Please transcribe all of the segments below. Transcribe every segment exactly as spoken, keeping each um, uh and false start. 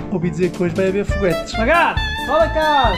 Ouvi dizer que hoje vai haver foguetes. Magar! Fala cá!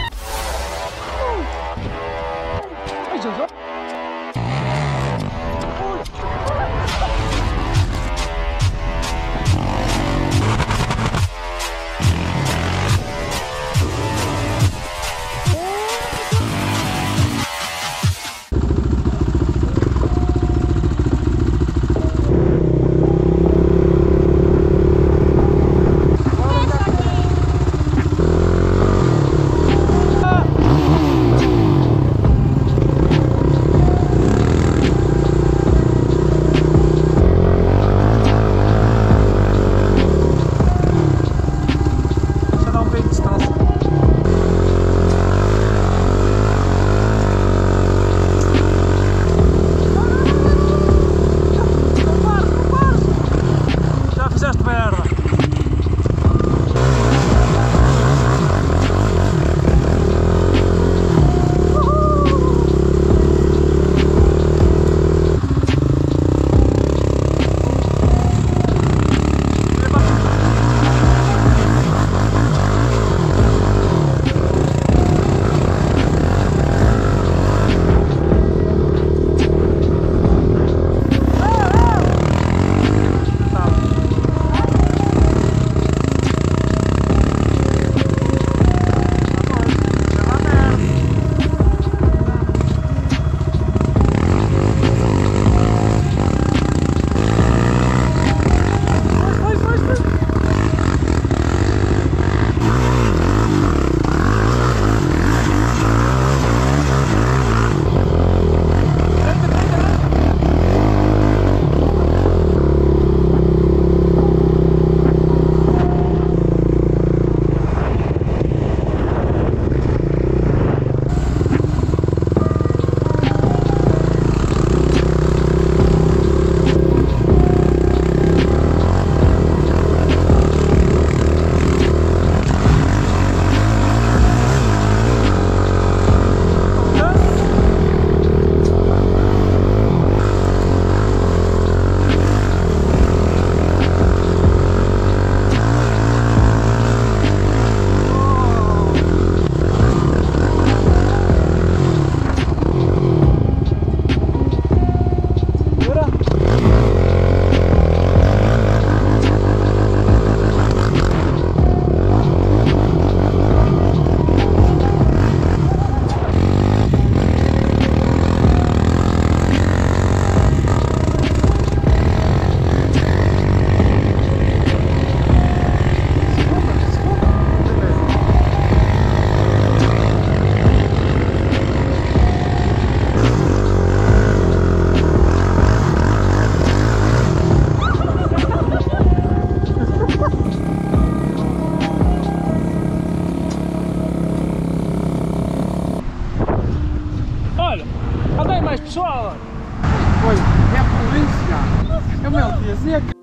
Mais pessoal! Oi, é a polícia! É o meu dizia que...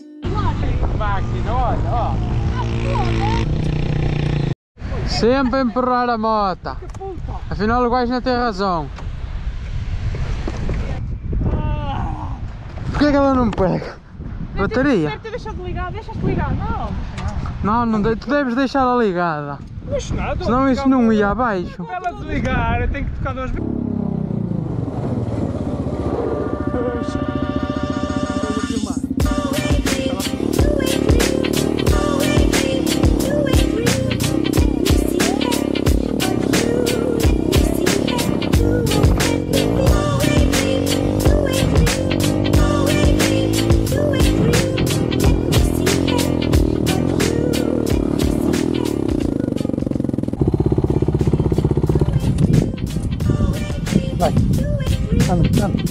Máquina, olha, ó! Sempre a empurrar a moto! Afinal o gajo não tem razão! Porquê que ela não pega? Bateria? Deve ter deixado ligado, deixaste ligado, não! Não, não de... tu deves deixá-la ligada! Mas nada! Senão isso não ia abaixo! Para ela desligar, eu tenho que tocar duas vezes! Vai, anda, anda.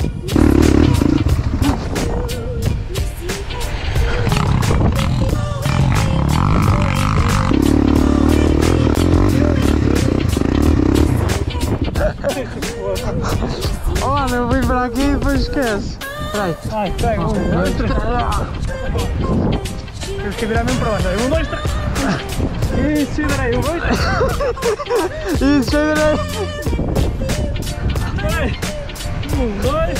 Oh, mano, eu vim para aqui e depois esquece. Vai. Vai, pega. Um, dois, três. Temos que virar mesmo para baixo. Um, dois, três. Isso, aí. Um, dois, três. Isso, aí. Um, dois.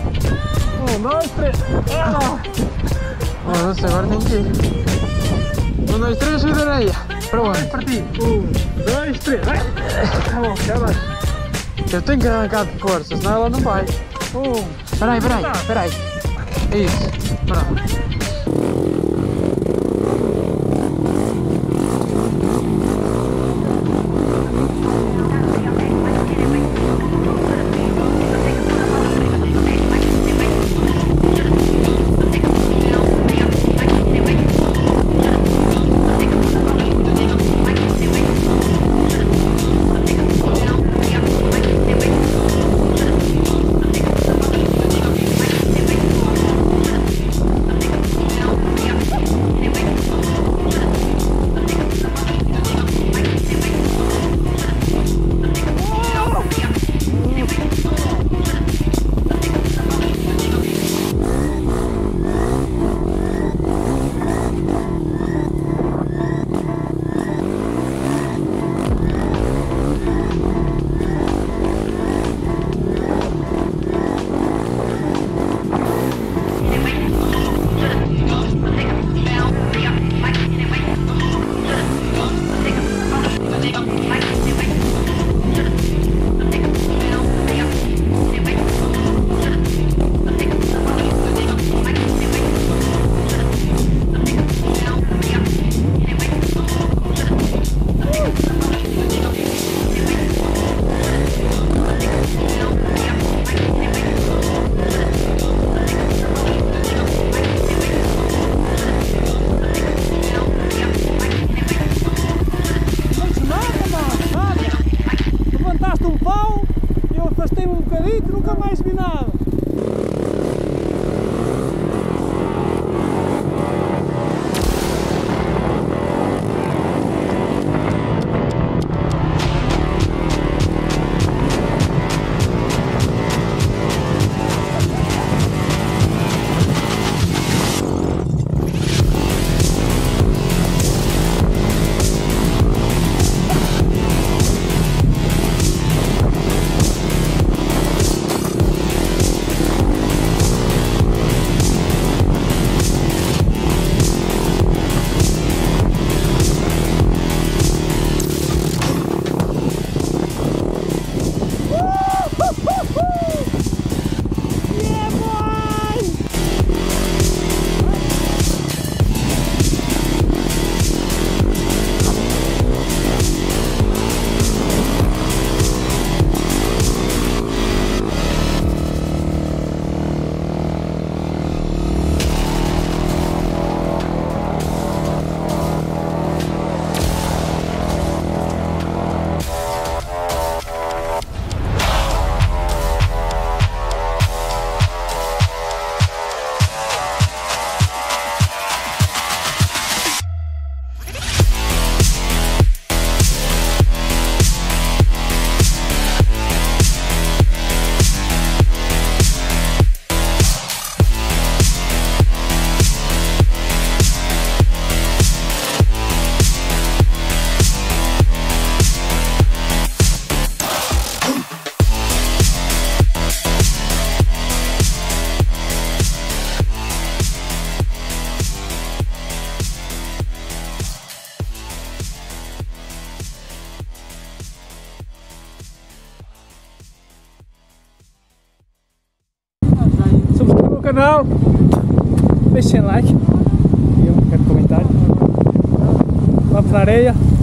Um, dois, três. Ah! Nossa, agora tem que ir. Um, dois, três, sair da areia. Para onde? Para ti. Um, dois, três. Vai. Tá bom, já vai. Eu tenho que arrancar de força, senão ela não vai. Um. Peraí, peraí, peraí. Isso. Pronto. Afastei-me um bocadinho e nunca mais vi nada. Canal, deixem like e um pequeno comentário. Vamos na areia.